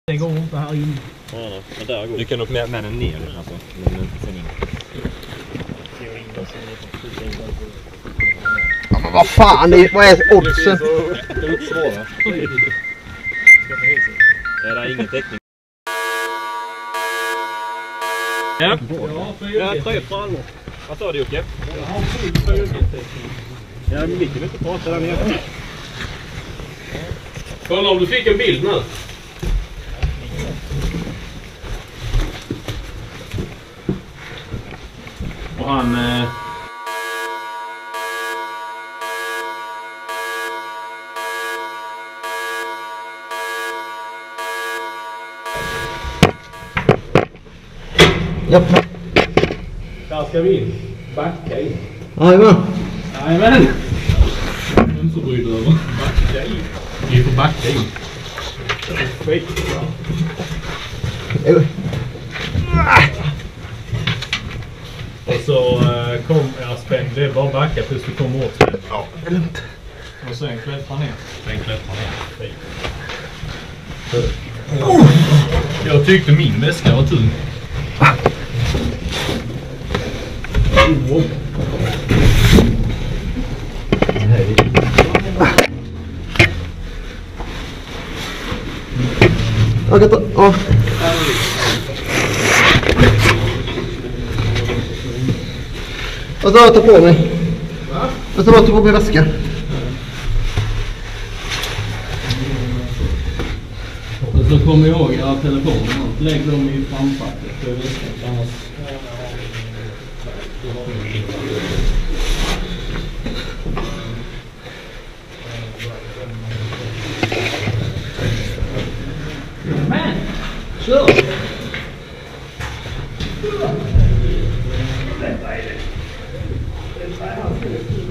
Det går inte här in. Nej, men där går. Du kan nog med den ner alltså. Men inte sen in. Ja, men vad fan, vad är oddsen? Det är inte svåra. Ja, det är ingen täckning. Ja. Ja, 3 på allvar. Vad sa du, Jocke? Jag har full fyrhjulstäckning. Ja, men vi kan inte prata där nere. Kolla om du fick en bild nu. Och han... Ja. Där ska vi in. Backa in. Jajamän. Jajamän. Vem så bryr du över? Backa in. Vi får backa in. Skitbra. Och så kom jag spänn. Det är bara backa tills du kommer åt. Ja, det är lugnt. Och sen klättra ner. Sen klättra ner. Jag tyckte min väska var tung. Jag kan ta... Ja. Jag tar på mig. Jag tar på mig väska. Och så kommer jag ihåg att telefonen. Lägg dem i framfacket för väskan. Annars... Men! Kör! Detta är det. Detta är hans.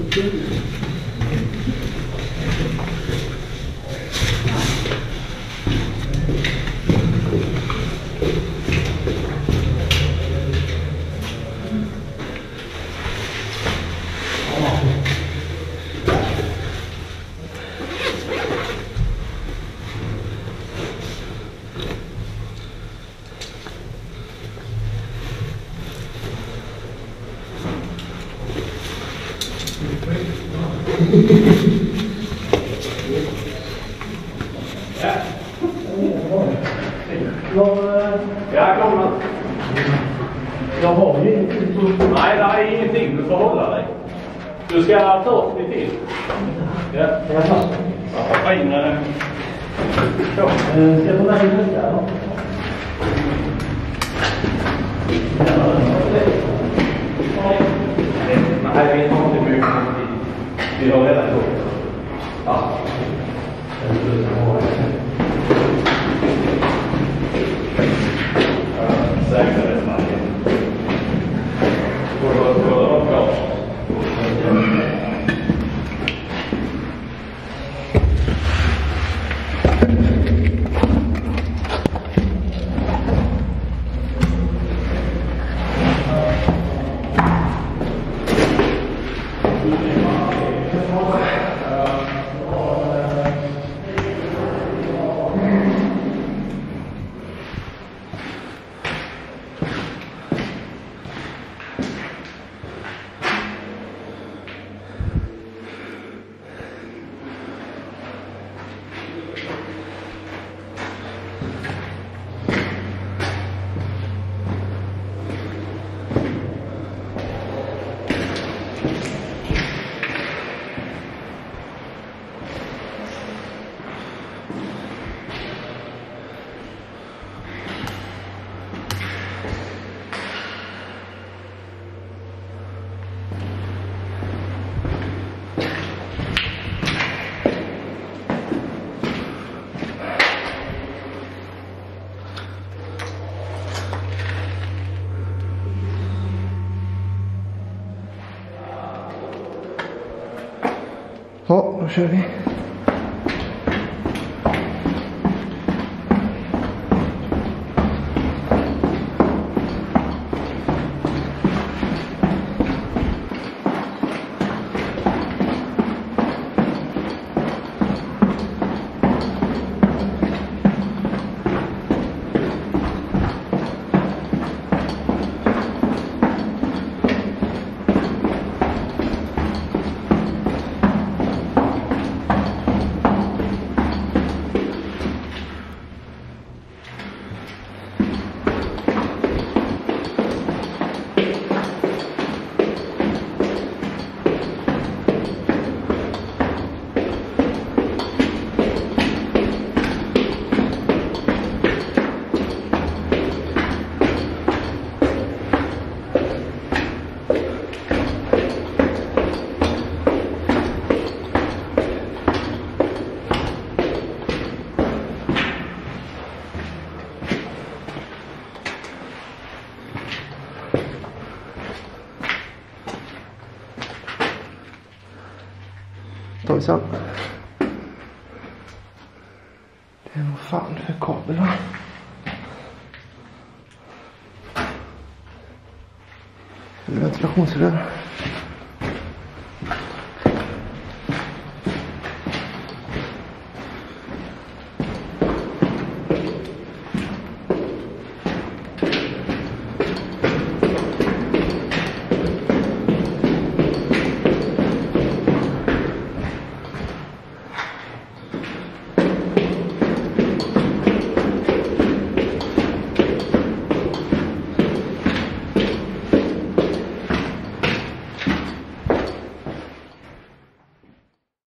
Ja, kom. Jag har ju ingenting. Nej, det är ingenting. Du får hålla dig. Du ska ha 40 till. Ja, jag tar. Ja, fin. Så. Ska jag ta dig nästa då? Nej, vi har inte mycket. Vi har redan gjort det. Ja. Säkerhetsmärken. Ja, då kör vi. Ojsan. Det är nog fan för kabel, va? Eller ventilationsrör.